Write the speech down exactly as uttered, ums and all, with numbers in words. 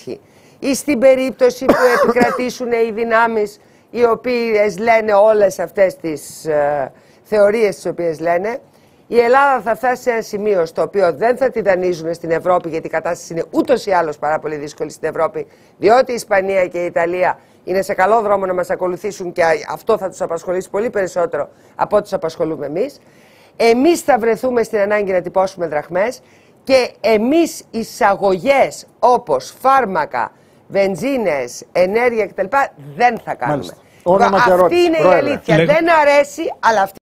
υπάρχει. Ή στην περίπτωση που επικρατήσουν οι δυνάμεις οι οποίες λένε όλες αυτές τις ε, θεωρίες τις οποίες λένε, η Ελλάδα θα φτάσει σε ένα σημείο στο οποίο δεν θα τη δανείζουν στην Ευρώπη, γιατί η κατάσταση είναι ούτως ή άλλως πάρα πολύ δύσκολη στην Ευρώπη, διότι η Ισπανία και η Ιταλία είναι σε καλό δρόμο να μας ακολουθήσουν και αυτό θα τους απασχολήσει πολύ περισσότερο από ό,τι τους απασχολούμε εμείς. Εμείς θα βρεθούμε στην ανάγκη να τυπώσουμε δραχμές και εμείς εισαγωγές όπως φάρμακα, βενζίνες, ενέργεια κτλ. Δεν θα κάνουμε. Αυτή είναι η αλήθεια. Λέγω... Δεν αρέσει, αλλά αυτή